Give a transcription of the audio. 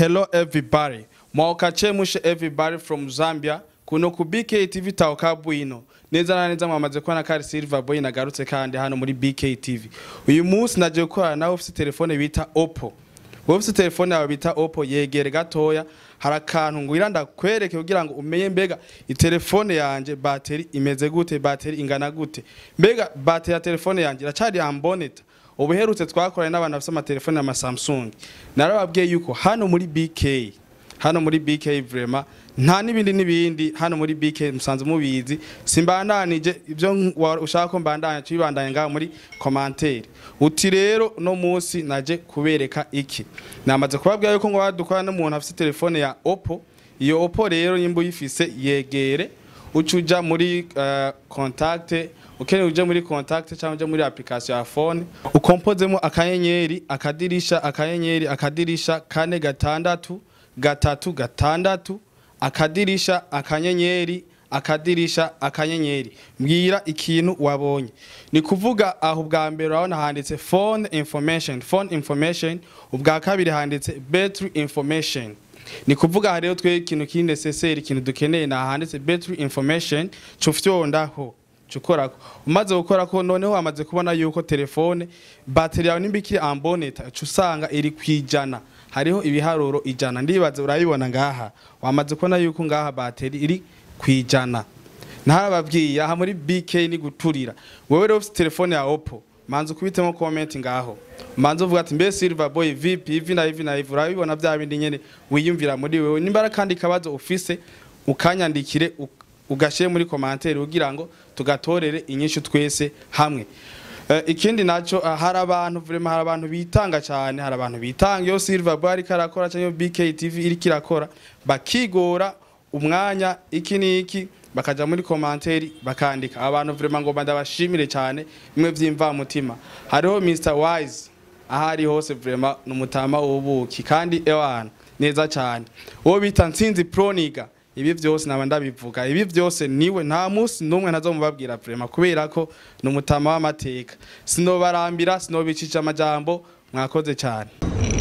Hello everybody. Mwakachemushe everybody from Zambia. Kuno ku BK TV tawuka bwino. Neza na neza mwamaze kubona kari Silver Boy nagarutse kandi hano muri BK TV. Uyu munsi naje gukora nawe ufite telefone bita Oppo. Wowe ufite telefone yawe bita Oppo yegere gatoya harakantu ngwira ndakwereke kugira ngo umenye mbega itelefone yanje battery imeze gute, battery ingana gute. Mbega battery ya telefone yanje iracari amboneta. Ubuherutse twakoranye n'abantu bafite amatelefone ya Samsung. Narababwiye yuko hano muri BK vraiment nta nibindi hano muri BK musanze mubizi simbandanije ibyo ushaka ko mbandanya cyibandanye ngaho muri commentaire. Uti rero no munsi naje kubereka iki. Namaze kubabwira yuko ngo badukora n'umuntu afite telefone ya Oppo. Iyo Oppo rero nyimbo yifise yegere ucuja muri contact ukene uje muri contact cyangwa uje muri application ya phone ukompozemo akanyenyeri akadirisha kane gatandatu gatatu gatandatu akadirisha akanyenyeri mbwira ikintu wabonye ni kuvuga aho bwa mbere urabona handitse phone information ubwa kabiri handitse battery information. Ni kuvuga hariyo twe ikintu kindi necessary ikintu dukeneye na handitse battery information cufyondaho cukorako umaze gukora ko noneho amaze kubona yuko telefone battery yawe nimbikiri amboneta cusanga iri kwijana hariho ibiharuro ijana ndibaze urayibona ngaha wamaze kubona yuko ngaha battery iri kwijana. Ntarababwiye aha muri BK ni guturira wewe rero ufite telefone ya Oppo manzo kubitemo comment ngaho manzo uvuga ati mbe Silver Boy VP ivi na ivi urabibona bya bindi nyene wiyumvira muri wewe nimbara kandi kabazo ufise ukanyandikire ugashiye muri commentaire ugira ngo tugatorere inyishu twese hamwe. Ikindi naco hari abantu vraiment hari abantu bitanga cyane hari abantu bitanga yo Silver Boy karakora cyangwa BK TV iri kirakora bakigora umwanya iki niki bakaja muri commentaire bakandika abantu vraiment ngo ndabashimire cyane imwe vyimva mutima. Hariho Mr Wise ahari hose vraiment numutama ubuki kandi ewana neza cyane wo bita Nsinzi Proniga. Ibi vyose naba ndabivuga ibi vyose niwe nta musi numwe ntazomubabwira vraiment kubera ko numutama w'amateka sinobarambira sinobicisha amajambo mwakoze cyane.